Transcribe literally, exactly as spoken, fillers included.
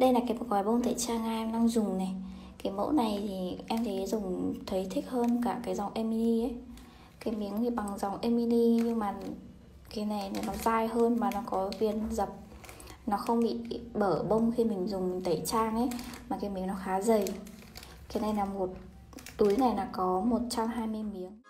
Đây là cái gói bông tẩy trang em đang dùng này. Cái mẫu này thì em thấy dùng thấy thích hơn cả cái dòng Emily ấy. Cái miếng thì bằng dòng Emily nhưng mà cái này nó dai hơn và nó có viền dập, nó không bị bở bông khi mình dùng tẩy trang ấy, mà cái miếng nó khá dày. Cái này là một túi này là có một trăm hai mươi miếng.